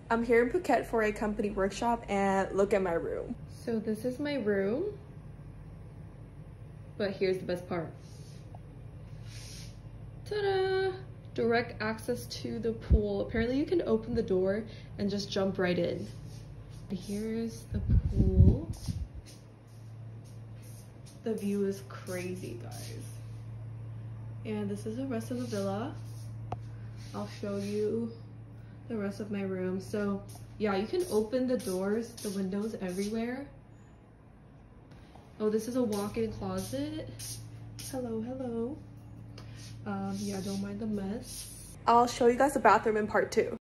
I'm here in Phuket for a company workshop and look at my room. So this is my room, but here's the best part. Ta-da! Direct access to the pool. Apparently you can open the door and just jump right in. Here's the pool. The view is crazy, guys. And this is the rest of the villa. I'll show you the rest of my room. So yeah, you can open the doors, the windows everywhere. Oh, this is a walk-in closet. Hello, hello. Yeah, don't mind the mess. I'll show you guys the bathroom in part 2.